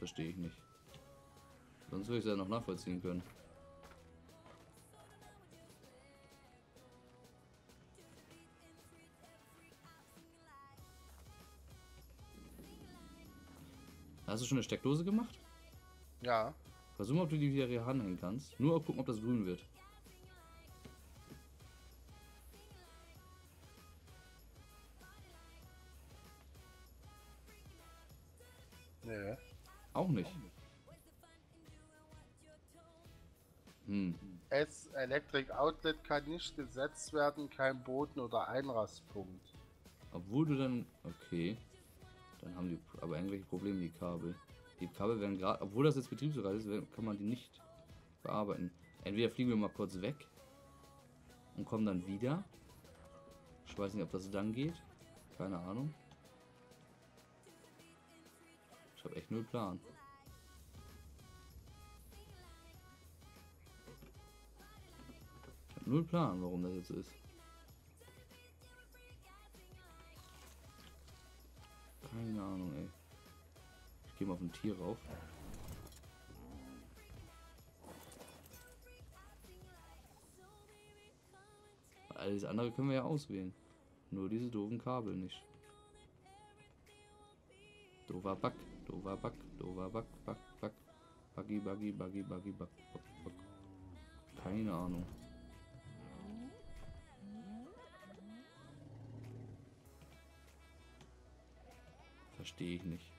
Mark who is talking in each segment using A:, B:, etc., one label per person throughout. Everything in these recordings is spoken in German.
A: verstehe ich nicht. Sonst würde ich es ja noch nachvollziehen können. Hast du schon eine Steckdose gemacht?
B: Ja.
A: Versuch mal, ob du die wieder hier ranhängen kannst. Nur gucken, ob das grün wird.
B: Nee.
A: Auch nicht. Hm.
B: Das Electric Outlet kann nicht gesetzt werden, kein Boden oder Einrastpunkt.
A: Obwohl du dann... Okay. Dann haben die aber irgendwelche Probleme, die Kabel. Die Kabel werden gerade... Obwohl das jetzt betriebsbereit ist, kann man die nicht bearbeiten. Entweder fliegen wir mal kurz weg und kommen dann wieder. Ich weiß nicht, ob das dann geht. Keine Ahnung. Ich habe echt null Plan. Ich habe null Plan, warum das jetzt so ist. Keine Ahnung, ey. Ich gehe mal auf ein Tier rauf. Alles andere können wir ja auswählen. Nur diese doofen Kabel nicht. Doofer Back, doofer Back, doofer Back, Back, Back. Buggy, Buggy, Buggy, Buggy, Back, Back, Back. Keine Ahnung. Verstehe ich nicht.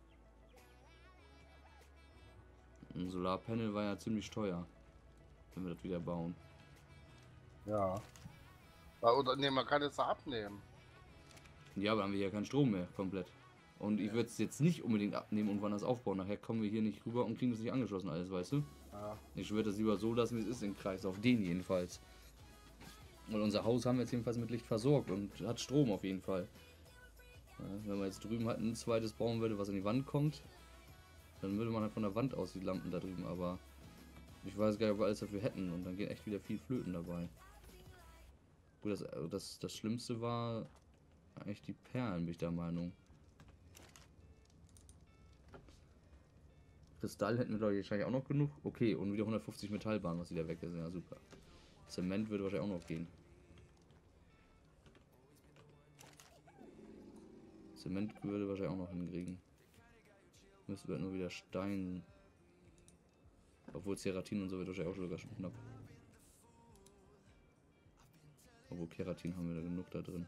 A: Ein Solarpanel war ja ziemlich teuer, wenn wir das wieder bauen.
B: Ja. Oder nee, man kann es abnehmen.
A: Ja, aber haben wir ja keinen Strom mehr komplett. Und ich würde es jetzt nicht unbedingt abnehmen und woanders aufbauen. Nachher kommen wir hier nicht rüber und kriegen das nicht angeschlossen alles, weißt du?
B: Ja.
A: Ich würde das lieber so lassen, wie es ist im Kreis, auf den jedenfalls. Und unser Haus haben wir jetzt jedenfalls mit Licht versorgt und hat Strom auf jeden Fall. Ja, wenn man jetzt drüben halt ein zweites bauen würde, was an die Wand kommt, dann würde man halt von der Wand aus die Lampen da drüben, aber ich weiß gar nicht, ob wir alles dafür hätten und dann geht echt wieder viel Flöten dabei. Gut, das Schlimmste war eigentlich die Perlen, bin ich der Meinung. Kristall hätten wir, glaube ich, wahrscheinlich auch noch genug. Okay, und wieder 150 Metallbahnen, was wieder weg ist. Ja, super. Zement würde wahrscheinlich auch noch gehen. Zement würde wahrscheinlich auch noch hinkriegen. Müsste wir nur wieder Stein. Obwohl Ceratin und so wird wahrscheinlich auch sogar schon knapp. Obwohl Keratin haben wir da genug da drin.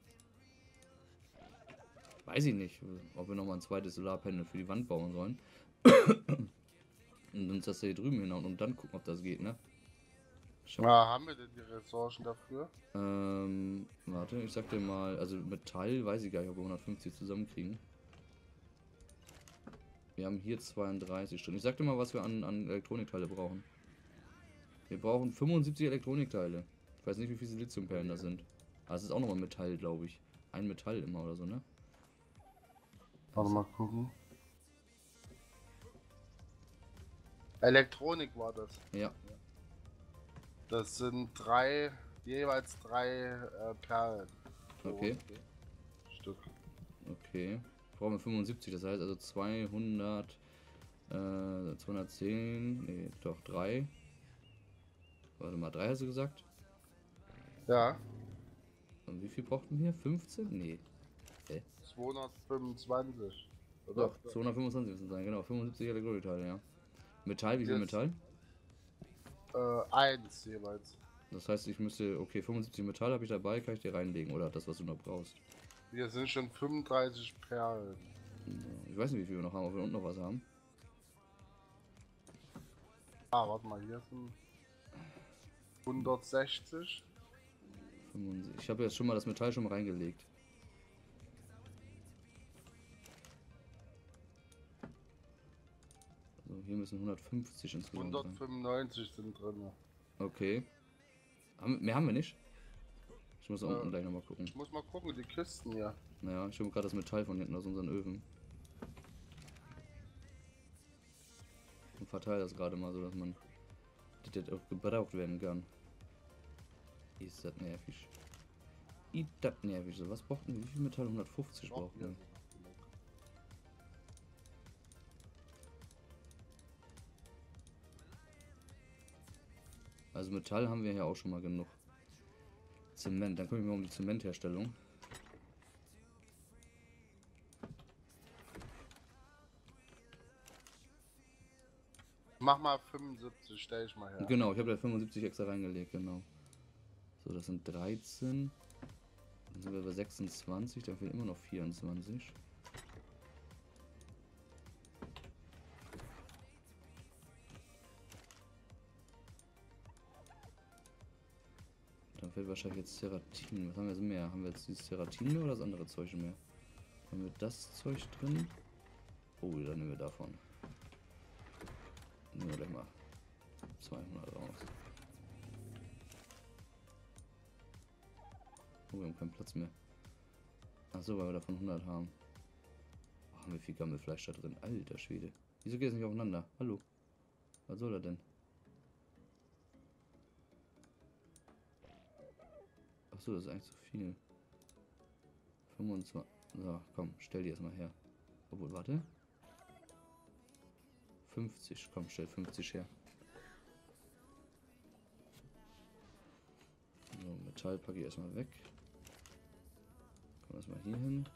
A: Weiß ich nicht, ob wir nochmal ein zweites Solarpanel für die Wand bauen sollen. Und uns das hier drüben hinhauen und dann gucken, ob das geht, ne?
B: Ja, haben wir denn die Ressourcen dafür?
A: Warte, ich sag dir mal, also Metall weiß ich gar nicht, ob wir 150 zusammenkriegen. Wir haben hier 32 Stunden. Ich sag dir mal, was wir an Elektronikteile brauchen. Wir brauchen 75 Elektronikteile. Ich weiß nicht, wie viele Siliziumperlen das sind. Aber es ist auch nochmal Metall, glaube ich. Ein Metall immer oder so, ne?
B: Warte mal gucken. Elektronik war das.
A: Ja.
B: Das sind jeweils drei Perlen.
A: Okay.
B: Stück.
A: Okay. Brauchen wir 75, das heißt also 200, 210, nee, doch 3. Warte mal, 3 hast du gesagt?
B: Ja.
A: Und wie viel brauchten wir? 15? Nee.
B: 225. Oder?
A: Doch, 225 müssen sein, genau. 75 Elektronikteile, ja. Metall, wie viel Metall?
B: 1 jeweils.
A: Das heißt, ich müsste, okay, 75 Metall habe ich dabei, kann ich dir reinlegen, oder das, was du noch brauchst.
B: Wir sind schon 35 Perlen.
A: Ich weiß nicht, wie viel wir noch haben, ob wir unten noch was haben.
B: Ah, warte mal, hier sind 160.
A: 75. Ich habe jetzt schon mal das Metall schon mal reingelegt. So, hier müssen 150 insgesamt sein.
B: 195 sind drin.
A: Okay. Mehr haben wir nicht? Ich muss unten gleich nochmal gucken.
B: Ich muss mal gucken, die Kisten hier.
A: Naja, ich habe gerade das Metall von hinten aus unseren Öfen. Und verteile das gerade mal so, dass man das auch gebraucht werden kann. Ist das nervig. Ist das nervig. So, was brauchten wir? Wie viel Metall? 150 brauchen wir. Also Metall haben wir ja auch schon mal genug. Zement, dann kümmere ich mich mal um die Zementherstellung.
B: Mach mal 75, stell ich mal her.
A: Genau, ich habe da 75 extra reingelegt, genau. So, das sind 13. Dann sind wir bei 26, dann fehlen immer noch 24. Dann fehlt wahrscheinlich jetzt Ceratin. Was haben wir jetzt mehr? Haben wir jetzt dieses Ceratin mehr oder das andere Zeug mehr? Haben wir das Zeug drin? Oh, dann nehmen wir davon. Nehmen wir gleich mal 200 raus. Oh, wir haben keinen Platz mehr. Achso, weil wir davon 100 haben. Oh, haben wir viel Gammelfleisch da drin. Alter Schwede. Wieso geht es nicht aufeinander? Hallo? Was soll er denn? Achso, das ist eigentlich zu viel. 25. So, komm, stell die erstmal her. Obwohl, warte. 50. Komm, stell 50 her. So, Metall packe ich erstmal weg. Kommen erstmal hier hin.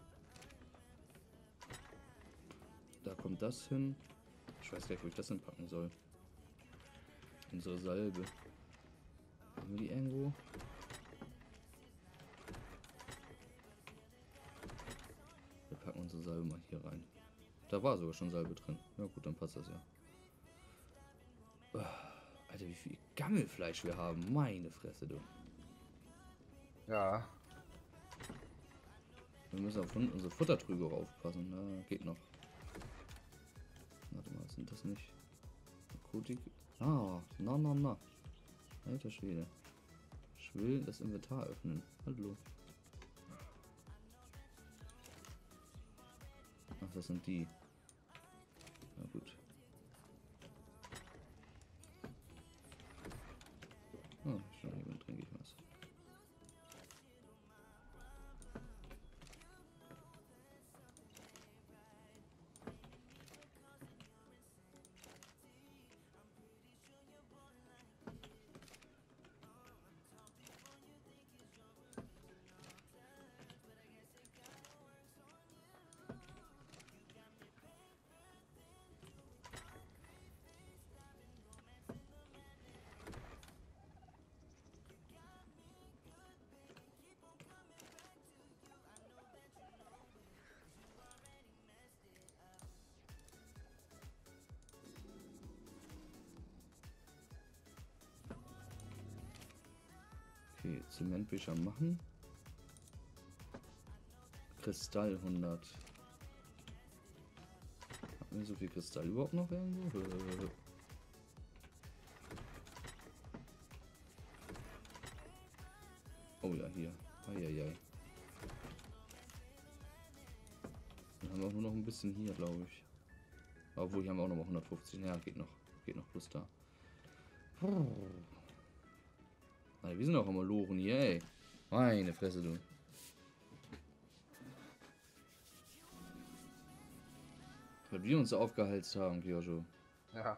A: Da kommt das hin. Ich weiß gar nicht, wo ich das hinpacken soll. Unsere Salbe. Haben wir die irgendwo? Wir packen unsere Salbe mal hier rein. Da war sogar schon Salbe drin. Ja gut, dann passt das ja. Alter, wie viel Gammelfleisch wir haben. Meine Fresse, du.
B: Ja.
A: Wir müssen auf unsere Futtertrüge aufpassen. Da geht noch. Warte mal, sind das nicht? Narkotik? Ah, na. Alter Schwede. Ich will das Inventar öffnen. Hallo. Ach, das sind die. Na gut. Oh, schon jemand trinke ich was. Okay, Zementbücher machen. Kristall 100. Haben wir so viel Kristall überhaupt noch irgendwo? Oh ja, hier. Eieiei. Dann haben wir auch nur noch ein bisschen hier, glaube ich. Obwohl, hier haben wir auch noch mal 150. Ja, geht noch. Geht noch plus da. Alter, wir sind auch am Loren hier, ey. Meine Fresse, du. Weil wir uns aufgeheizt haben, Kyosho.
B: Ja.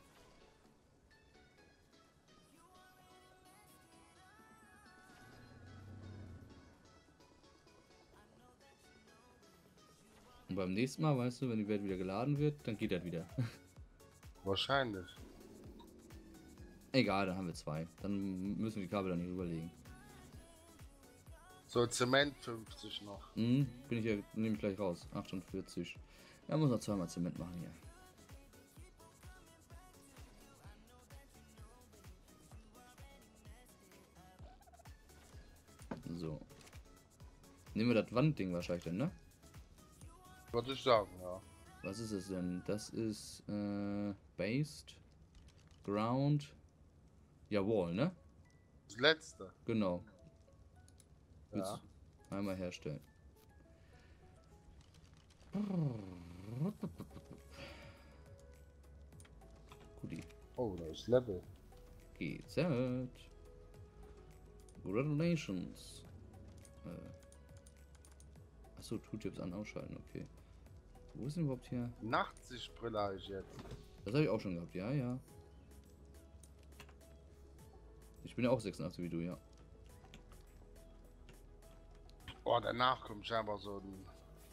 A: Und beim nächsten Mal, weißt du, wenn die Welt wieder geladen wird, dann geht das wieder.
B: Wahrscheinlich.
A: Egal, dann haben wir 2. Dann müssen wir die Kabel dann nicht überlegen.
B: So, Zement 50 noch.
A: Bin ich ja, nehme ich gleich raus. 48. Ja, muss noch 2-mal Zement machen hier. So. Nehmen wir das Wandding wahrscheinlich denn, ne?
B: Würde ich sagen, ja.
A: Was ist es denn? Das ist Based, Ground, ja Wall, ne?
B: Das letzte.
A: Genau.
B: Ja.
A: Einmal herstellen. Guti.
B: Oh, da ist Level.
A: GZ. Congratulations. Achso, Tooltips an ausschalten, okay. Wo ist denn überhaupt hier?
B: Nachtsichtbrille habe ich jetzt.
A: Das habe ich auch schon gehabt, ja, ja. Ich bin ja auch 86 wie du, ja.
B: Oh, danach kommt scheinbar so ein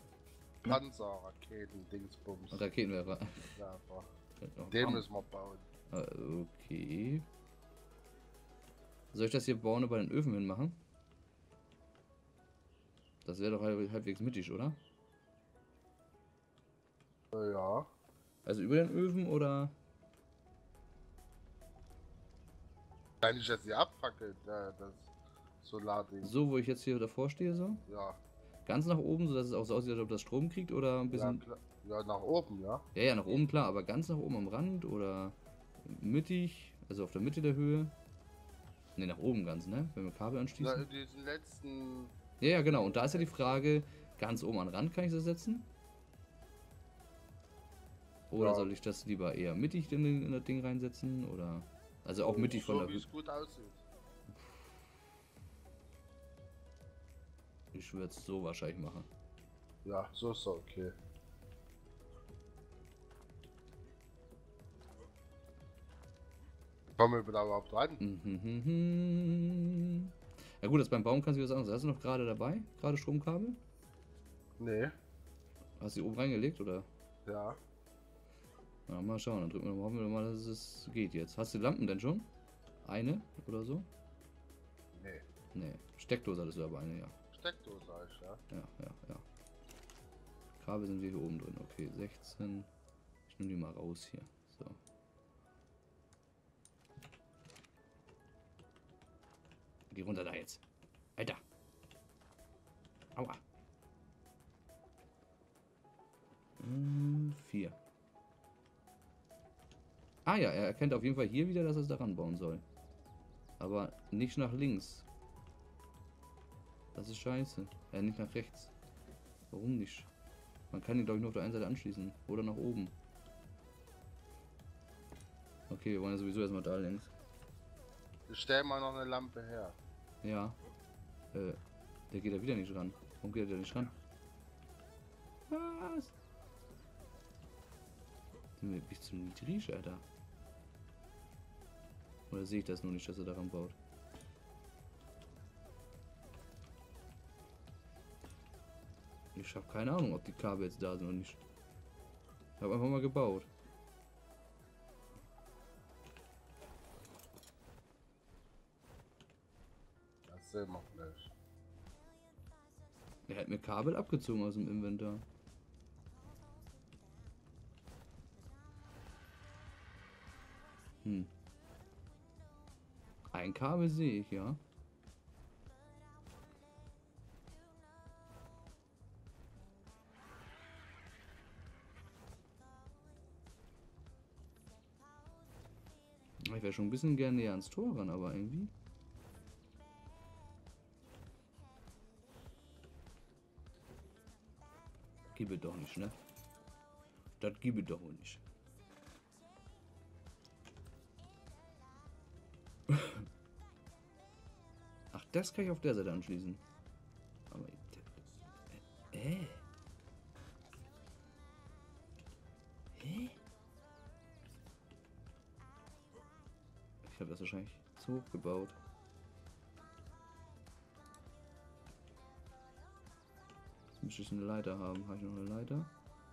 B: Panzer-Raketen-Dingsbums.
A: Raketenwerfer.
B: Werfer.
A: Oh,
B: Den
A: komm.
B: müssen wir bauen.
A: Okay. Soll ich das hier vorne bei den Öfen hinmachen? Das wäre doch halbwegs mittig, oder?
B: Ja.
A: Also über den Öfen oder?
B: Kann ich jetzt nicht abfackeln, das Solarding.
A: So, wo ich jetzt hier davor stehe, so?
B: Ja.
A: Ganz nach oben, sodass es auch so aussieht, als ob das Strom kriegt oder ein
B: Ja,
A: bisschen.
B: klar. Ja, nach oben, ja.
A: Ja, ja, nach oben klar, aber ganz nach oben am Rand oder mittig, also auf der Mitte der Höhe. Ne, nach oben ganz, ne? Wenn wir Kabel
B: Ja,
A: anschließen.
B: in diesen letzten.
A: Ja, ja, genau. Und da ist ja die Frage, ganz oben am Rand kann ich das setzen? Oder
B: Ja.
A: soll ich das lieber eher mittig in das Ding reinsetzen? Oder. Also auch mittig von
B: so
A: der
B: wie
A: Höhe.
B: es gut aussieht.
A: Ich würde es so wahrscheinlich machen.
B: Ja, so ist er okay. Kommen wir da überhaupt rein?
A: Ja gut, das beim Baum kannst du wieder sagen. Hast du noch gerade dabei? Gerade Stromkabel?
B: Nee.
A: Hast du die oben reingelegt oder?
B: Ja.
A: Na, mal schauen, dann drücken wir, hoffen wir mal, dass es geht jetzt. Hast du die Lampen denn schon? Eine oder so?
B: Nee.
A: Nee. Steckdose hattest du aber eine, ja.
B: Steckdose heißt, ja.
A: Ja. Kabel sind wir hier oben drin. Okay, 16. Ich nehme die mal raus hier. So. Geh runter da jetzt. Alter. Aua. 4. Ah ja, er erkennt auf jeden Fall hier wieder, dass er es daran bauen soll. Aber nicht nach links. Das ist scheiße. Nicht nach rechts. Warum nicht? Man kann ihn, glaube ich, nur auf der einen Seite anschließen. Oder nach oben. Okay, wir wollen ja sowieso erstmal da längs.
B: Ich stell mal noch eine Lampe her.
A: Ja. Der geht da wieder nicht ran. Warum geht er da nicht ran? Was? Bin ich zu niedrig, Alter? Oder sehe ich das nur nicht, dass er daran baut? Ich habe keine Ahnung, ob die Kabel jetzt da sind oder nicht. Ich habe einfach mal gebaut.
B: Das sehen wir gleich.
A: Er hat mir Kabel abgezogen aus dem Inventar. Ein Kabel sehe ich, ja. Ich wäre schon ein bisschen gerne näher ans Tor ran, aber irgendwie. Gib doch nicht, ne? Das gib doch nicht. Ach, das kann ich auf der Seite anschließen. Aber. Hä? Ich habe das wahrscheinlich zu hoch gebaut. Jetzt müsste ich eine Leiter haben. Habe ich noch eine Leiter?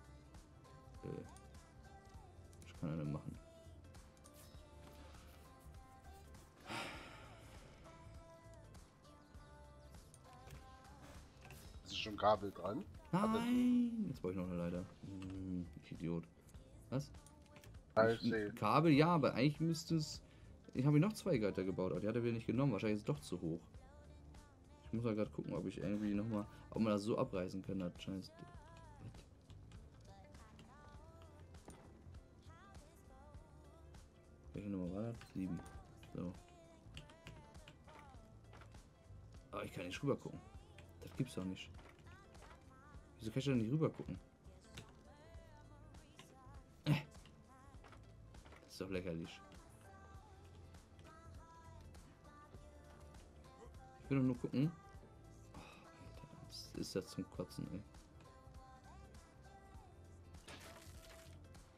A: Ich kann eine machen.
B: Ist schon Kabel dran?
A: Nein! Jetzt brauche ich noch eine Leiter. Ich Idiot. Was?
B: Ich sehe.
A: Kabel, ja, aber eigentlich müsste es. Ich habe noch 2 Gatter gebaut, aber die hat er wieder nicht genommen. Wahrscheinlich ist es doch zu hoch. Ich muss ja gerade gucken, ob ich irgendwie nochmal. Ob man das so abreißen kann, das scheiß. Welche Nummer war das? 7. So. Aber ich kann nicht rüber gucken. Das gibt's doch nicht. Wieso kann ich da nicht rüber gucken? Das ist doch lächerlich. Ich will doch nur gucken. Oh, Alter, das ist das zum Kotzen, ey.